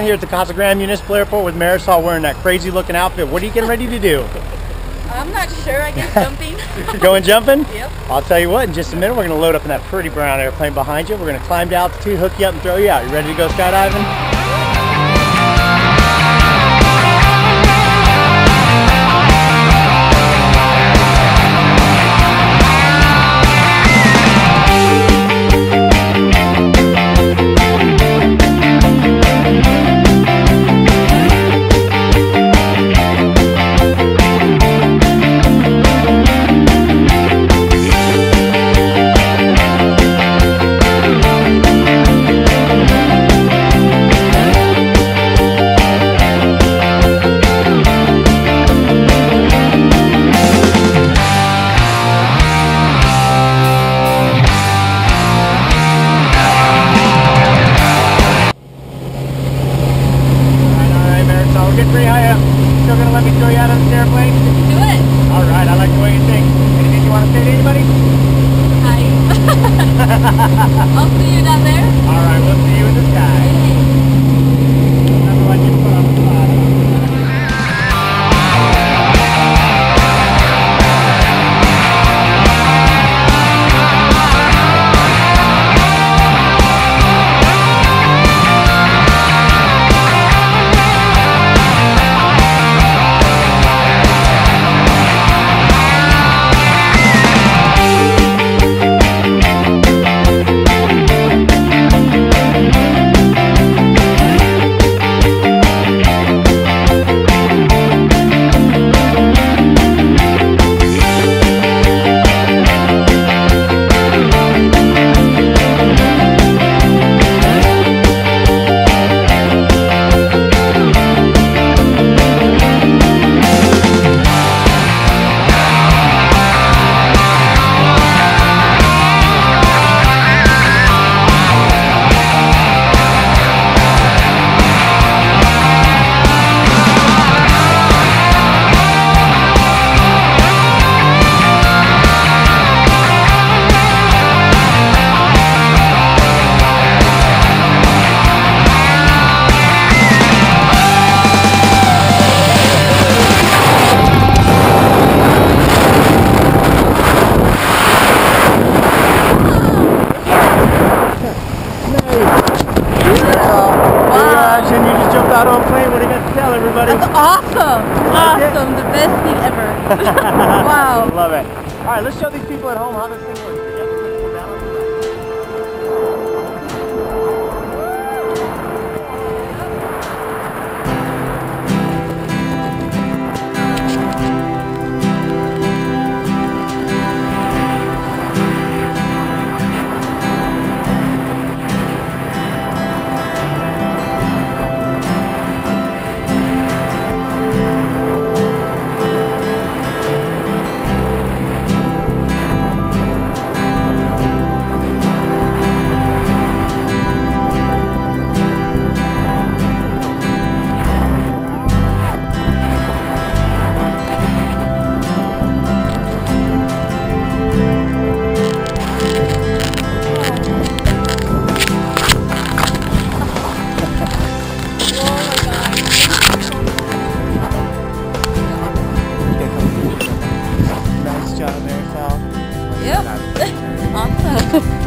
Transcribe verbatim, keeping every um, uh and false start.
here at the Casa Grande Municipal Airport with Marisol wearing that crazy looking outfit. What are you getting ready to do? I'm not sure. I guess jumping. Going jumping? Yep. I'll tell you what, in just a minute we're going to load up in that pretty brown airplane behind you. We're going to climb to altitude, hook you up, and throw you out. You ready to go skydiving? Get pretty high up. Still gonna let me throw you out of this airplane? Do it. Alright, I like the way you think. Anything you want to say to anybody? Hi. I'll see you down there. Alright, we'll see you in the sky. Hey. I'm gonna let you put on the spot. Out on plane, what do you got to tell everybody? That's awesome! Like awesome! it? The best thing ever. Wow. Love it. Alright, let's show these people at home how this thing works. Yep, pull down on the left. Nice job, Marisol. Yep. Awesome.